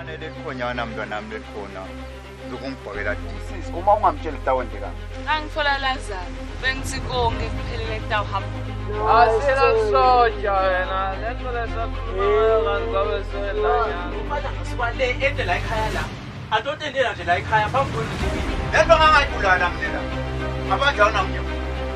Fanele khonyana mntwana nami lekhona. Zokungibhakela distance. Uma ungamtshela utawondeka. Angithola Lazaru. Bengithi konke kuphelele kutawuhamba. Asila soja wena. Letho lesakhuluma ngabe soyelanya. Ufana usibale ende la ekhaya la. Atotendela nje la ekhaya phambi Lento ngangayibulala mina. Abanjani mnye?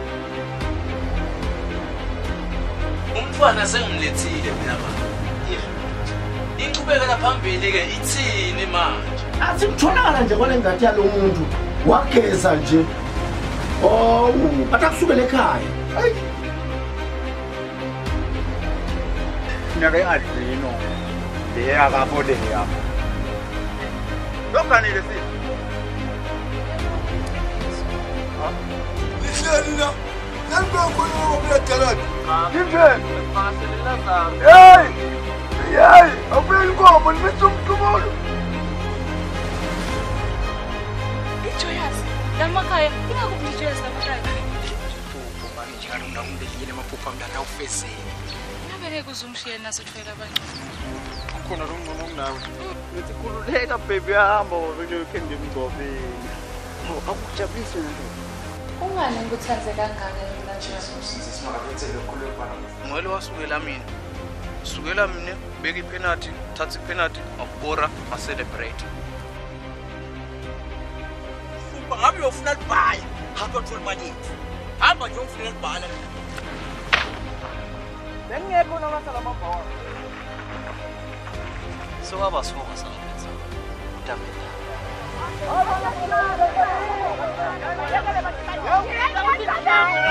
umntwana sengimlethile mina manje. Inqubekela phambili ke ithini manje? Asikuthonakala nje kwale ngathi yalo muntu wageza nje. Oh, atakusukela ekhaya. Hayi. Nake adlino. Le akabole yapha. Lokani lesi. Lihlelina. Nanto khona ngokulethelana. Ngivele. Fasele Lazaru. Hey! Hey! Abuye inkomo nimithumthumulo. Ijoyous. Lamakhaya ingakuphi ijoyous lamakhaya? Phupho manje ngalona ngibekile amaphupho amdala ufezile. Ngabe ngeke uzungishiye naso thwela abanye. Khona lo ngcono kunawe. Ngithi khululeka baby hamba wena Kingdom of Eswatini. Akujabulisi nje. Ungani ngikuthanze kangaka yena Ngwele wasukela mina. Sukela mina beka ipenalty, thatha ipenalty, ngakubora, ma celebrate. Fuba ngabe uyofuna libhayi, hamba uthola imali yethu. Hamba nje ungifuna libhayi la. Bengekho nabasala amabhola. Sewaba soka saletha. Utamela. Yo,